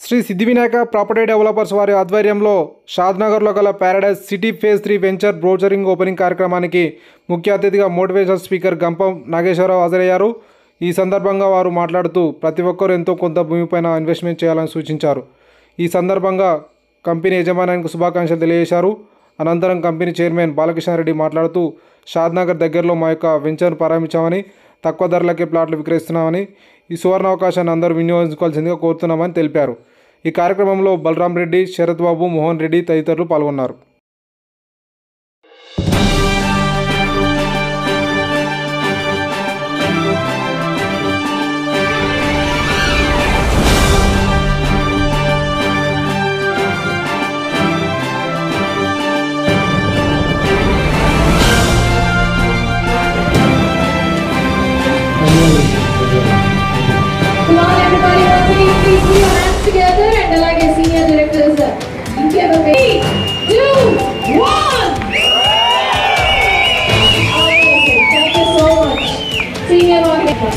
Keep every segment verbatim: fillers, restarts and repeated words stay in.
శ్రీ సిద్ధి Vinayaka property developers వారి ఆధ్వర్యంలో షాద్నగర్లో గల paradise city phase three venture brochuring opening కార్యక్రమానికి ముఖ్య అతిథిగా మోటివేషనల్ స్పీకర్ గంపం నాగేశ్వరరావు హాజరయ్యారు. ఈ సందర్భంగా వారు మాట్లాడుతూ ప్రతి ఒక్కరూ ఎంతో కొంత భూమిపైన ఇన్వెస్ట్మెంట్ చేయాలని సూచించారు. ఈ సందర్భంగా కంపెనీ యజమానానికి శుభాకాంక్షలు తెలియజేశారు. అనంతరం కంపెనీ చైర్మన్ బాలకృష్ణారెడ్డి మాట్లాడుతూ షాద్నగర్ దగ్గరలో మా యొక్క వెంచర్ను ప్రారంభించామని, తక్కువ ధరలకే ప్లాట్లు విక్రయిస్తున్నామని, ఈ సువర్ణ అవకాశాన్ని అందరూ వినియోగించుకోవాల్సిందిగా కోరుతున్నామని తెలిపారు. ఈ కార్యక్రమంలో బలరాం రెడ్డి, శరత్ బాబు, మోహన్ రెడ్డి తదితరులు పాల్గొన్నారు. Together and like a senior directors, you give a three, two, one. Amazing. Thank you so much, senior director.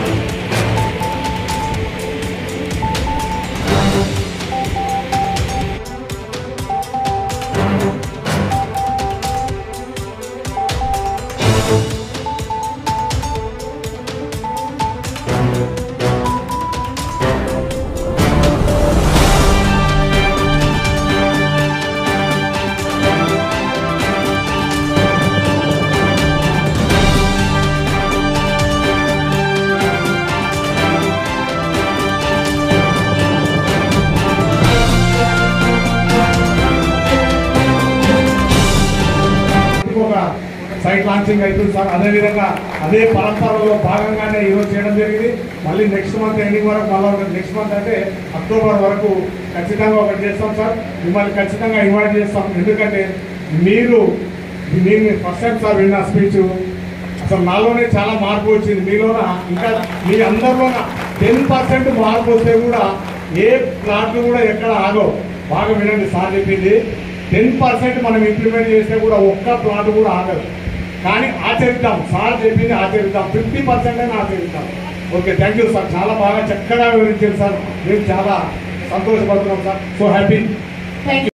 Site launching అవుతుంది సార్. అదేవిధంగా అదే పరంపరలో భాగంగానే ఈరోజు చేయడం జరిగింది. మళ్ళీ నెక్స్ట్ మంత్ ఎండింగ్ వరకు మళ్ళీ నెక్స్ట్ మంత్ అంటే అక్టోబర్ వరకు ఖచ్చితంగా ఒకటి చేస్తాం సార్. మిమ్మల్ని ఖచ్చితంగా ఇన్వైట్ చేస్తాం. ఎందుకంటే మీరు నేను ఫస్ట్ టైం సార్ విన్న స్పీచ్, అసలు నాలోనే చాలా మార్పు వచ్చింది. మీలోన ఇంకా మీ అందరిలోన టెన్ పర్సెంట్ మార్పు వస్తే కూడా ఏ ప్లాట్లు కూడా ఎక్కడ ఆగవు. బాగా వినండి సార్ చెప్పింది. టెన్ పర్సెంట్ మనం ఇంప్లిమెంట్ చేస్తే కూడా ఒక్క ప్లాట్ కూడా ఆగదు. కానీ ఆచరిద్దాం, సార్ చెప్పింది ఆచరిద్దాం. ఫిఫ్టీ పర్సెంట్ అయినా ఆచరిద్దాం. Okay, thank you sir. చాలా బాగా చక్కగా వివరించారు సార్. మేము చాలా సంతోషపడుతున్నాం sir. So happy. Thank you.